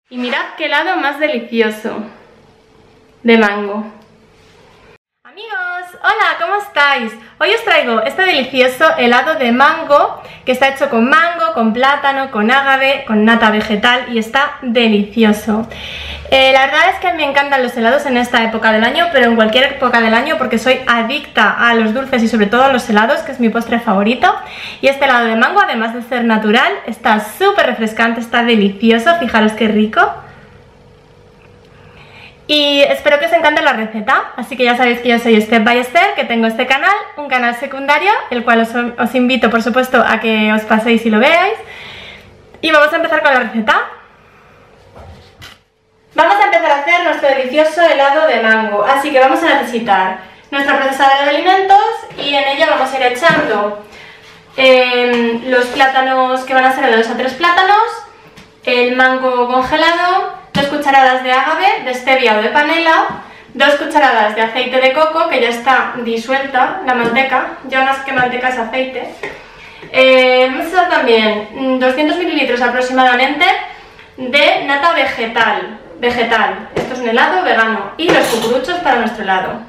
Y mirad qué helado más delicioso, de mango. Amigos, hola, ¿cómo estáis? Hoy os traigo este delicioso helado de mango que está hecho con mango, con plátano, con ágave, con nata vegetal y está delicioso. La verdad es que me encantan los helados en esta época del año, pero en cualquier época del año porque soy adicta a los dulces y sobre todo a los helados, que es mi postre favorito. Y este helado de mango, además de ser natural, está súper refrescante, está delicioso, fijaros qué rico. Y espero que os encante la receta, así que ya sabéis que yo soy Step by Step, que tengo este canal, un canal secundario, el cual os invito por supuesto a que os paséis y lo veáis. Y vamos a empezar con la receta. Vamos a empezar a hacer nuestro delicioso helado de mango, así que vamos a necesitar nuestra procesadora de alimentos y en ella vamos a ir echando los plátanos que van a ser de 2 a 3 plátanos, el mango congelado, 2 cucharadas de ágave, de stevia o de panela, 2 cucharadas de aceite de coco, que ya está disuelta la manteca, ya más que manteca es aceite. Vamos a echar también 200 mililitros aproximadamente de nata vegetal. Esto es un helado vegano, y los cucuruchos para nuestro helado.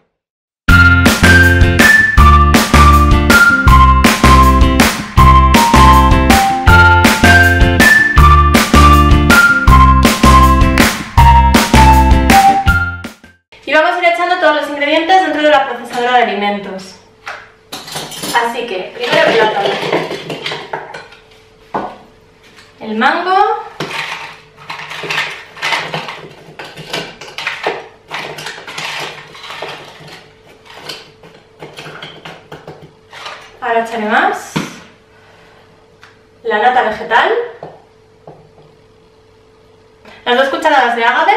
Y vamos a ir echando todos los ingredientes dentro de la procesadora de alimentos. Así que, primero el plátano, el mango, ahora echaré más, la nata vegetal, las 2 cucharadas de ágave,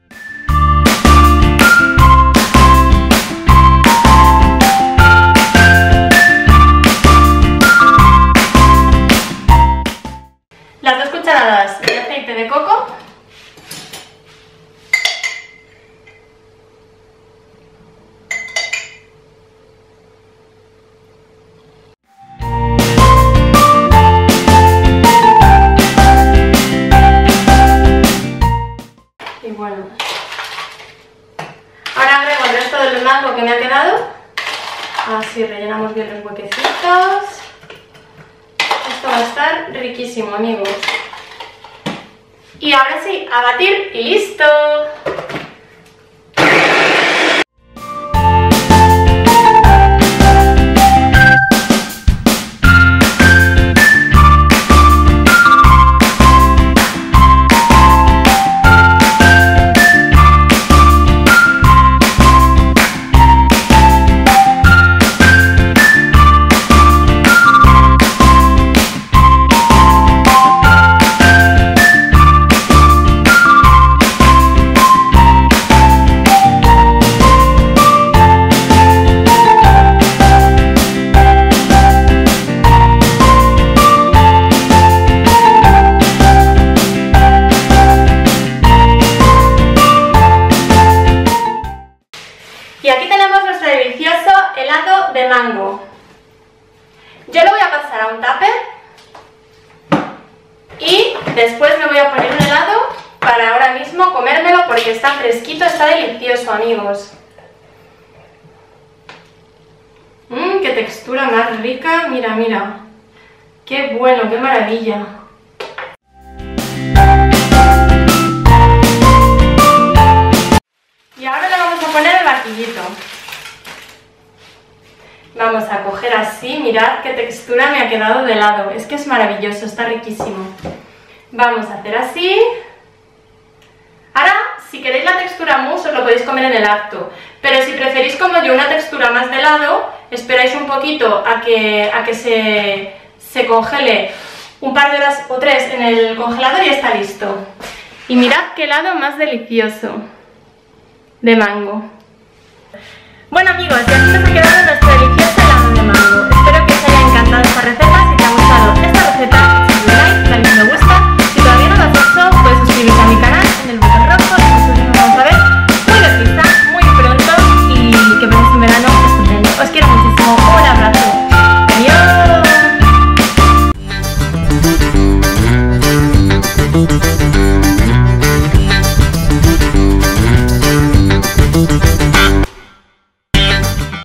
las 2 cucharadas de aceite de coco, y bueno, ahora agrego el resto del mango que me ha quedado, así rellenamos bien los huequecitos. Esto va a estar riquísimo, amigos. Y ahora sí, a batir y listo. Y aquí tenemos nuestro delicioso helado de mango. Yo lo voy a pasar a un tupper y después me voy a poner un helado para ahora mismo comérmelo porque está fresquito, está delicioso, amigos. Qué textura más rica, mira, mira. Qué bueno, qué maravilla. Y ahora le vamos a poner el barquillito. Vamos a coger así, mirad qué textura me ha quedado de helado. Es que es maravilloso, está riquísimo. Vamos a hacer así. Ahora, si queréis la textura mousse, os lo podéis comer en el acto. Pero si preferís como yo una textura más de helado, esperáis un poquito a que se congele un par de horas o 3 en el congelador y está listo. Y mirad qué helado más delicioso de mango. Bueno, amigos, y así nos ha quedado nuestro delicioso helado de mango. Espero que os haya encantado esta receta.